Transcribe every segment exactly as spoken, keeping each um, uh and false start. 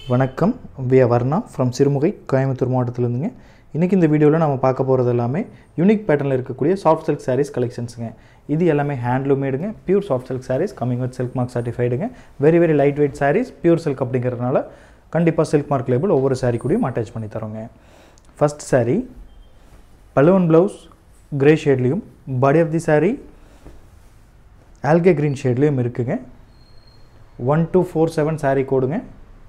வணக்கம் we are Varnaa from Sirumugai Coimbatore மாவட்டத்துல இருந்துங்க. இன்னைக்கு இந்த வீடியோல நாம பார்க்க போறது எல்லாமே யூனிக் பேட்டர்ன்ல இருக்கக்கூடிய சாஃப்ட் silk sarees collectionsங்க. இது எல்லாமே handloom மேடுங்க, pure soft silk sarees coming with silk mark certifiedங்க. very very light weight sarees, pure silk அப்படிங்கறதுனால கண்டிப்பா silk mark label ஒவ்வொரு saree கூடயும் அட்டாச் பண்ணி தரோங்க. First saree pallu and blouse gray shadeலயும் body of the saree algae green shadeலயும் இருக்குங்க. one two four seven saree கோடுங்க.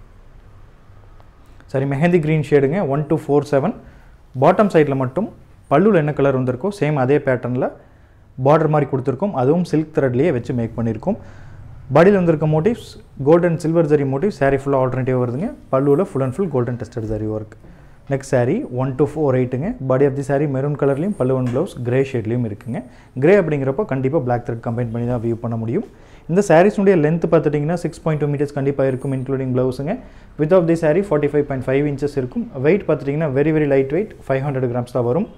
சரி mehndi green ஷேடுங்க one two four seven bottom சைடுல மட்டும் பல்லுல என்ன கலர் வந்திருக்கோ சேம் அதே பேட்டர்ன்ல border மாதிரி கொடுத்திருக்கோம் அதுவும் silk threadலயே வெச்சு மேக் பண்ணிருக்கோம் பாடில வந்திருக்க motifs gold and silver zari motifs saree full alternative வருதுங்க பல்லுல full and full golden tested zari work next saree one two four eight ங்க body of the saree maroon கலர்லயும் பல்லு and blouse gray ஷேட்லயும் இருக்குங்க gray அப்படிங்கறப்ப கண்டிப்பா black thread combine பண்ணி தான் view பண்ண முடியும் இந்த sarees உடைய length பார்த்துட்டீங்கன்னா six point two meters கண்டிப்பா இருக்கும் including blouseங்க width of the saree forty-five point five inches இருக்கும் weight பார்த்துட்டீங்கன்னா very very light weight five hundred grams தான் வரும்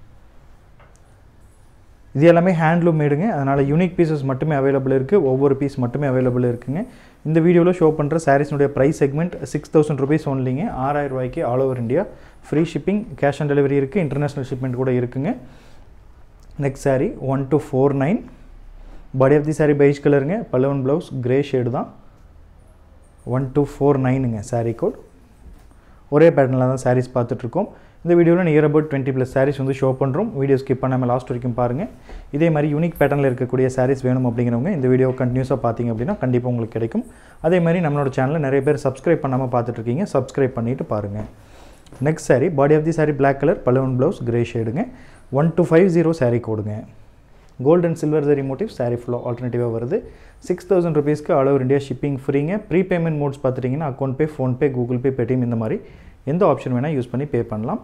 இது எல்லாமே handloom மேடுங்க அதனால யூனிக் பீசஸ் மட்டுமே அவேilable இருக்கு ஒவ்வொரு பீஸ் மட்டுமே அவேilable இருக்குங்க இந்த வீடியோல ஷோ பண்ற sarees உடைய price segment six thousand rupees onlyங்க six thousand ரூபாய்க்கு all over India free shipping cash on delivery இருக்கு international shipment கூட இருக்குங்க next saree one two four nine body of the saree beige கலருங்க pallu and blouse gray shade தான் one two four nine ங்க saree code ஒரே பேட்டர்ன்ல தான் sarees பார்த்துட்டு இருக்கோம் இந்த வீடியோல near about twenty plus sarees வந்து ஷோ பண்றோம் வீடியோ ஸ்கிப் பண்ணாம லாஸ்ட் வரைக்கும் பாருங்க இதே மாதிரி யூனிக் பேட்டர்ன்ல இருக்கக்கூடிய sarees வேணும் அப்படிங்கறவங்க இந்த வீடியோ கண்டினியூஸா பாத்தீங்க அப்படினா கண்டிப்பா உங்களுக்கு கிடைக்கும் அதே மாதிரி நம்மளோட சேனலை நிறைய பேர் subscribe பண்ணாம பார்த்துட்டு இருக்கீங்க subscribe பண்ணிட்டு பாருங்க next saree body of the saree black color pallu and blouse gray shadeங்க one two five zero saree கோடுங்க gold and silver zari motifs saree full alternative வருது six thousand rupees க்கு all over India shipping freeங்க prepayment modes பாத்துட்டீங்கன்னா account pay phone pay google pay paytm இந்த மாதிரி எந்த option வேணா use பண்ணி பே பண்ணலாம்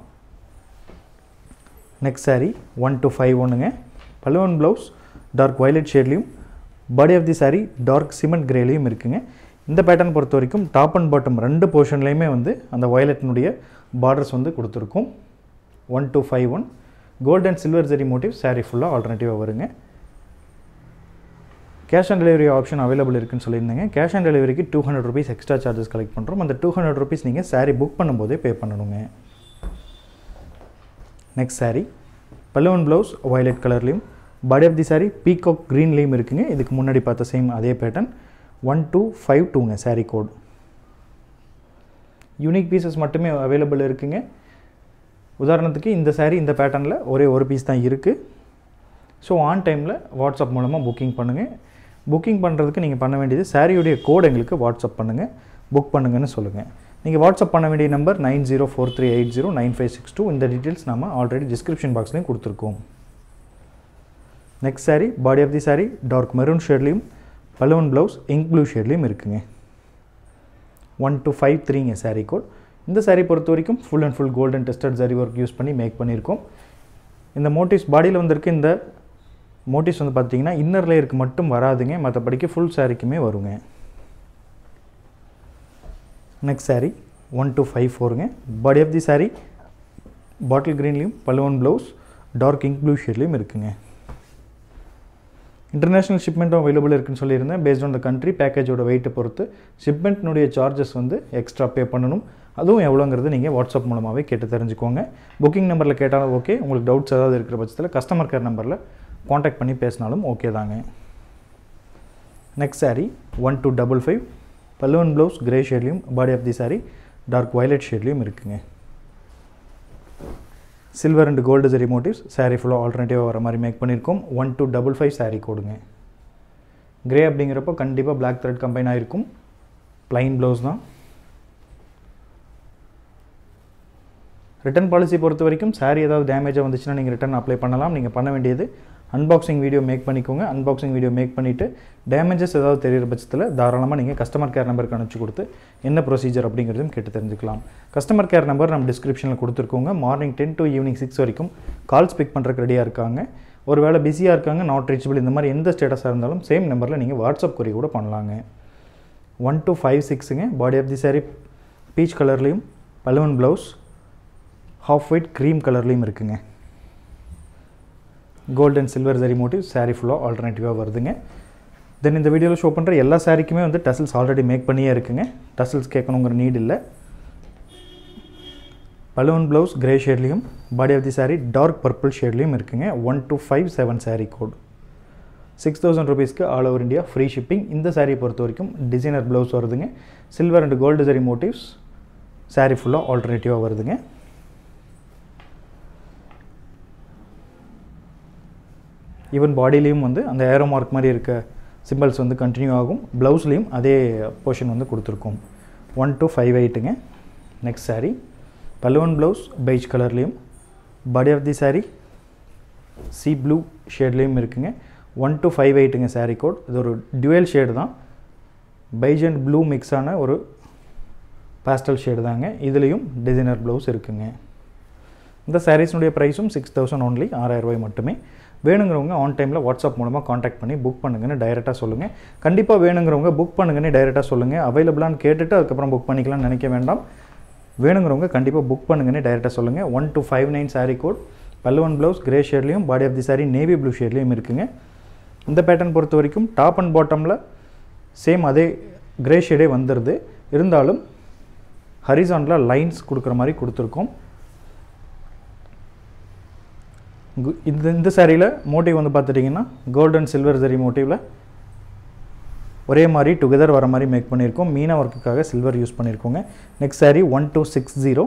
next saree one two five one ங்க pallu and blouse dark violet shadeலயும் body of the saree dark cement grayலயும் இருக்குங்க இந்த பேட்டர்ன் பொறுத்த வரைக்கும் டாப் அண்ட் பாட்டம் ரெண்டு போர்ஷன்லயுமே வந்து அந்த violet னுடைய borders வந்து கொடுத்திருக்கும் one two five one gold and silver zari motif saree full alternative வருங்க cash on delivery option available இருக்குன்னு சொல்லிருந்தேங்க cash on delivery க்கு two hundred rupees extra charges collect பண்றோம் அந்த two hundred rupees நீங்க saree book பண்ணும்போதே பே பண்ணனுங்க next saree pallu and blouse violet கலர்லயும் body of the saree peacock green லயும் இருக்குங்க இதுக்கு முன்னாடி பார்த்த சேம் அதே pattern one two five two ங்க saree code யூனிக் பீசஸ் மட்டுமே available இருக்குங்க உதாரணத்துக்கு இந்த saree இந்த பேட்டர்ன்ல ஒரே ஒரு பீஸ் தான் இருக்கு சோ ஆன் டைம்ல வாட்ஸ்அப் மூலமா புக்கிங் பண்ணுங்க புக்கிங் பண்றதுக்கு நீங்க பண்ண வேண்டியது saree உடைய கோட் எங்களுக்கு வாட்ஸ்அப் பண்ணுங்க புக் பண்ணுங்கன்னு சொல்லுங்க நீங்க வாட்ஸ்அப் பண்ண வேண்டிய number nine zero four three eight zero nine five six two இந்த டீடைல்ஸ் நாம ஆல்ரெடி டிஸ்கிரிப்ஷன் பாக்ஸ்லயும் கொடுத்திருக்கோம் next saree body of the saree dark maroon ஷேட்லயும் pallu and blouse ink blue ஷேட்லயும் இருக்குங்க one two five three ங்க saree code இந்த saree பொறுத்த வரைக்கும் full and full golden tested zari work use பண்ணி make பண்ணிருக்கோம் இந்த motifs பாடியில வந்திருக்க இந்த motifs வந்து பாத்தீங்கன்னா இன்னர் லேயருக்கு மட்டும் வராதுங்க மத்தபடிக்கு full saree-க்குமே வருங்க next saree one two five four ங்க body of the saree bottle greenலயும் pallu and blouse dark ink blue ஷேட்லயும் இருக்குங்க international shipment available இருக்குன்னு சொல்லிருந்தேன் based on the country package ஓட weight பொறுத்து shipment னுடைய charges வந்து extra pay பண்ணனும் அதுவும் எவ்வளவுங்கிறது நீங்க வாட்ஸ்அப் மூலமாவே கேட்டு தெரிஞ்சுக்கோங்க புக்கிங் நம்பர்ல கேட்டாலும் ஓகே உங்களுக்கு டவுட்ஸ் ஏதாவது இருக்கிற பட்சத்துல கஸ்டமர் கேர் நம்பர்ல कांटेक्ट பண்ணி பேசினாலும் ஓகே தாங்க next saree one two five five pallu and blouse gray ஷேட்லயும் body of the saree dark violet ஷேட்லயும் இருக்குங்க silver and gold zari motifs saree full alternative வர மாதிரி மேக் பண்ணிருக்கோம் one two five five saree கோடுங்க gray அப்படிங்கறப்ப கண்டிப்பா black thread combine ஆயிருக்கும் plain blouse தான் return policy பொறுத்த வரைக்கும் saree ஏதாவது டேமேஜா வந்துச்சுனா நீங்க ரிட்டர்ன் அப்ளை பண்ணலாம் நீங்க பண்ண வேண்டியது unboxing வீடியோ மேக் பண்ணிக்கோங்க unboxing வீடியோ மேக் பண்ணிட்டு டேமேजेस ஏதாவது தெரியுற பட்சத்துல தாராளமா நீங்க கஸ்டமர் கேர் நம்பருக்கு அனுப்பிச்சு கொடுத்து என்ன ப்ரொசீஜர் அப்படிங்கறதையும் கேட்டு தெரிஞ்சுக்கலாம் கஸ்டமர் கேர் நம்பர் நம்ம டிஸ்கிரிப்ஷன்ல கொடுத்திருக்கோங்க morning ten to evening six வரைக்கும் கால்ஸ் பிக் பண்றதுக்கு ரெடியா இருக்காங்க ஒருவேளை பிஸியா இருக்காங்க நாட் ரீச்சபிள் இந்த மாதிரி எந்த ஸ்டேட்டஸா இருந்தாலும் சேம் நம்பர்ல நீங்க வாட்ஸ்அப் query கூட பண்ணலாங்க one two five six ங்க body of the saree peach கலர்லயும் pallu and blouse half white cream கலர்லயும் இருக்குங்க gold and silver zari motif saree full alternative வருதுங்க தென் இந்த வீடியோவில் ஷோ பண்ணுற எல்லா சாரிக்குமே வந்து டசல்ஸ் ஆல்ரெடி மேக் பண்ணியே இருக்குங்க. டசல்ஸ் கேட்கணுங்கிற நீட் இல்லை. பலூன் ப்ளவுஸ் கிரே ஷேட்லேயும் body of the sari dark purple ஷேட்லேயும் இருக்குங்க. One two five seven sari code. Six thousand ருபீஸ்க்கு all over India free shipping. இந்த சாரியை பொறுத்த வரைக்கும் டிசைனர் ப்ளவுஸ் வருதுங்க. Silver and gold zari motifs sari ஃபுல்லாக ஆல்டர்னேட்டிவாக வருதுங்க. ஈவன் பாடியிலையும் வந்து அந்த ஏரோ மார்க் மாதிரி இருக்க சிம்பிள்ஸ் வந்து கண்டினியூ ஆகும். ப்ளவுஸ்லேயும் அதே போர்ஷன் வந்து கொடுத்துருக்கோம். ஒன் டூ ஃபைவ் எயிட்டுங்க. நெக்ஸ்ட் சாரீ பல்லுவன் ப்ளவுஸ் பெய்ஜ் கலர்லேயும் body of the sari sea blue ஷேட்லேயும் இருக்குங்க. ஒன் டூ ஃபைவ் எயிட்டுங்க சாரீ கோட். இது ஒரு டுவெல் ஷேடு தான். பெய்ஜ் அண்ட் ப்ளூ மிக்ஸான ஒரு பாஸ்டல் ஷேடு தாங்க. இதுலேயும் டிசைனர் ப்ளவுஸ் இருக்குங்க. இந்த சாரீஸ்னுடைய ப்ரைஸும் சிக்ஸ் தௌசண்ட் ஒன்லி, ஆறாயிரம் ரூபாய் மட்டுமே. வேணுங்கிறவங்க ஆன் டைமில் வாட்ஸ்அப் மூலமாக காண்டாக்ட் பண்ணி புக் பண்ணுங்கன்னு டைரெக்டாக சொல்லுங்கள். கண்டிப்பாக வேணுங்கிறவங்க புக் பண்ணுங்கன்னு டைரெக்டாக சொல்லுங்கள். அவைலபிளான்னு கேட்டுட்டு அதுக்கப்புறம் புக் பண்ணிக்கலாம்னு நினைக்க வேண்டாம். வேணுங்கிறவங்க கண்டிப்பாக புக் பண்ணுங்கன்னு டைரெக்டாக சொல்லுங்கள். One two five nine sari code. பல்லுவன் ப்ளவுஸ் கிரே ஷேட்லேயும் body of the sari navy blue ஷேட்லேயும் இருக்குங்க. இந்த பேட்டர்ன் பொறுத்த வரைக்கும் டாப் அண்ட் பாட்டமில் சேம் அதே கிரே ஷேடே வந்துடுது. இருந்தாலும் ஹரிசானில் லைன்ஸ் கொடுக்குற மாதிரி கொடுத்துருக்கோம். இந்த இந்த சாரியில் மோட்டிவ் வந்து பார்த்துட்டிங்கன்னா கோல்டு அண்ட் சில்வர் ஜரி மோட்டிவில் ஒரே மாதிரி டுகெதர் வர மாதிரி மேக் பண்ணியிருக்கோம். மீனா ஒர்க்குக்காக சில்வர் யூஸ் பண்ணியிருக்கோங்க. Next sari one two six zero.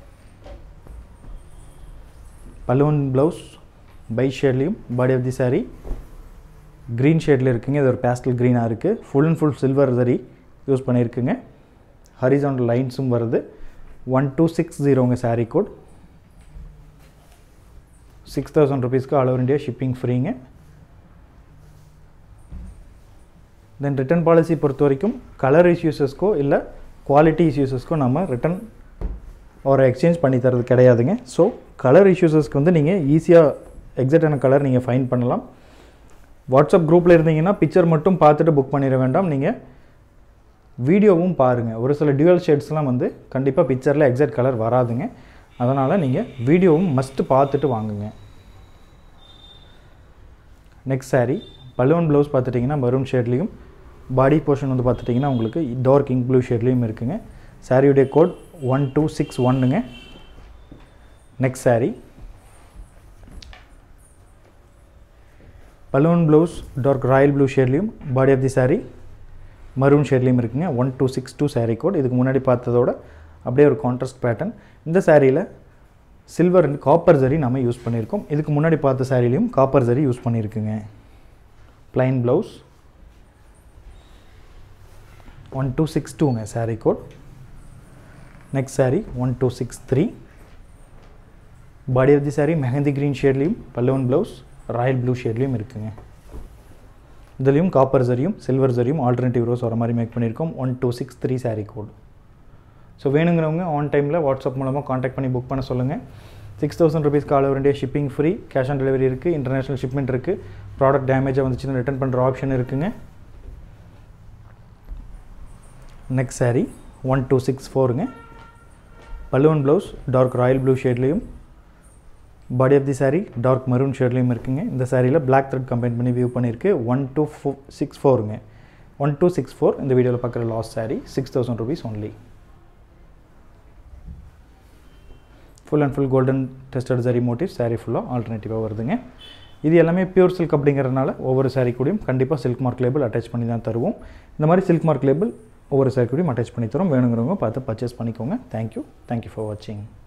பலூன் ப்ளவுஸ் பை ஷேட்லேயும் body of the sari green ஷேடில் இருக்குங்க. இது ஒரு பேஸ்டல் க்ரீனாக இருக்குது. Full and full silver zari use பண்ணியிருக்குங்க. ஹரிசாண்டல் லைன்ஸும் வருது. ஒன் டூ சிக்ஸ் ஜீரோங்க சாரீ கோட். சிக்ஸ் தௌசண்ட் ருபீஸ்க்கு ஆல் ஓவர் இந்தியா ஷிப்பிங் ஃப்ரீங்க. தென் ரிட்டன் பாலிசி பொறுத்த வரைக்கும் கலர் இஷ்யூஸஸ்க்கோ இல்லை குவாலிட்டி இஷ்யூஸஸ்க்கோ நம்ம ரிட்டன் ஒரு எக்ஸ்சேஞ்ச் பண்ணி தரது கிடையாதுங்க. ஸோ கலர் இஷ்யூஸஸ்க்கு வந்து நீங்கள் ஈஸியாக எக்ஸாக்டான கலர் நீங்கள் ஃபைண்ட் பண்ணலாம். வாட்ஸ்அப் குரூப்பில் இருந்தீங்கன்னா பிக்சர் மட்டும் பார்த்துட்டு புக் பண்ணிட வேண்டாம். நீங்கள் வீடியோவும் பாருங்கள். ஒரு சில டியூவல் ஷேட்ஸ்லாம் வந்து கண்டிப்பாக பிக்சரில் எக்ஸாக்ட் கலர் வராதுங்க. அதனால் நீங்கள் வீடியோவும் மஸ்ட்டு பார்த்துட்டு வாங்குங்க. நெக்ஸ்ட் சாரீ பலூன் ப்ளவுஸ் பார்த்துட்டிங்கன்னா மரூன் ஷேட்லேயும் பாடி போர்ஷன் வந்து பார்த்துட்டிங்கன்னா உங்களுக்கு டார்க் இங்க் ப்ளூ ஷேட்லேயும் இருக்குங்க. சாரியுடைய கோட் ஒன் டூ சிக்ஸ் ஒன்னுங்க. நெக்ஸ்ட் சாரீ பலூன் ப்ளவுஸ் டார்க் ராயல் ப்ளூ ஷேட்லேயும் body of the sari maroon ஷேட்லேயும் இருக்குங்க. One two six two sari code. இதுக்கு முன்னாடி பார்த்ததோட அப்படியே ஒரு கான்ட்ராஸ்ட் பேட்டர்ன். இந்த சாரியில் சில்வர் அண்ட் காப்பர் ஜரி நம்ம யூஸ் பண்ணியிருக்கோம். இதுக்கு முன்னாடி பார்த்த சாரிலையும் காப்பர் ஜரி யூஸ் பண்ணியிருக்குங்க. Plain blouse one two six டூங்க sari code. Next sari one two six three. Body of the sari mehndi green ஷேட்லேயும் பல்லுவன் ப்ளவுஸ் ராயல் ப்ளூ ஷேட்லேயும் இருக்குங்க. இதுலேயும் காப்பர் ஜரியும் சில்வர் ஜரியும் ஆல்டர்னேட்டிவ் ரோஸ் வர மாதிரி மேக் பண்ணியிருக்கோம். One two six three sari code. So வேணுங்கிறவங்க ஆன் டைமில் வாட்ஸ்அப் மூலமாக காண்டாக்ட் பண்ணி புக் பண்ண சொல்லுங்கள். சிக்ஸ் தௌசண்ட் ருபீஸ்க்கு all over India shipping free. Cash on delivery இருக்குது. இன்டர்நேஷனல் ஷிப்மெண்ட் இருக்குது. ப்ராடக்ட் டேமேஜாக வந்துச்சுன்னா ரிட்டன் பண்ணுற ஆப்ஷன் இருக்குங்க. Next sari one two six ஃபோருங்க. பல்லுவன் ப்ளவுஸ் டார்க் ராயல் ப்ளூ ஷேட்லேயும் body of the sari dark maroon ஷேட்லேயும் இருக்குங்க. இந்த சாரியில் பிளாக் த்ரெட் கம்பைன் பண்ணி வியூ பண்ணியிருக்கு. ஒன் டூ ஃபோ சிக்ஸ் ஃபோருங்க. ஒன் டூ சிக்ஸ் ஃபோர் இந்த வீடியோவில் பார்க்குற last sari. Six thousand rupees only. Full and full golden tested zari motif sari ஃபுல்லாக ஆல்டர்னேட்டிவாக வருதுங்க. இது எல்லாமே பியூர் சில்க் அப்படிங்கிறதுனால ஒவ்வொரு சாரீ கூடயும் கண்டிப்பாக சில்க் மார்க் லேபிள் அட்டாச் பண்ணி தான் தருவோம். இந்த மாதிரி சில்க் மார்க் லேபிள் ஒவ்வொரு சாரீ கூடயும் அட்டாச் பண்ணி தரோம். வேணுங்கிறவங்க பார்த்து பர்ச்சேஸ் பண்ணிக்கோங்க. தேங்க்யூ தேங்க்யூ ஃபார் வாட்சிங்.